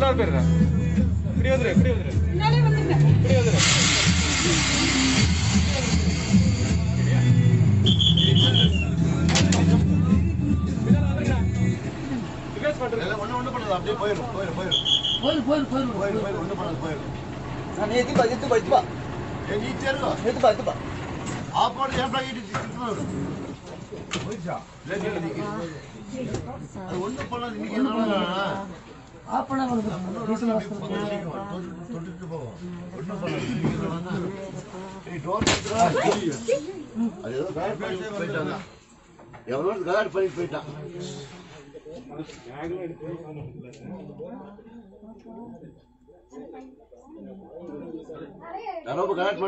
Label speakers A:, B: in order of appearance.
A: ஒரு பேர் இப்படி வந்துரு இப்படி வந்துரு இப்படி வந்துரு
B: ஒண்ணு பண்ணது அப்படியே போயிடும் ஒண்ணு பண்ணது போயிடும்
C: நான் எத்துப்பா
B: நீ சேருங்க
C: எத்துப்பா
B: ஆப்பாடு ஏன் போயிடுச்சா அது ஒண்ணு பண்ணது இன்னைக்கு தொட்டுட்டு போவோம் ஒன்னும் பண்ணது அது ஏதோ கலர் பண்ணி போயிட்டாங்க எவ்வளோ கலர் பண்ணி போயிட்டான் யாரோ கலர்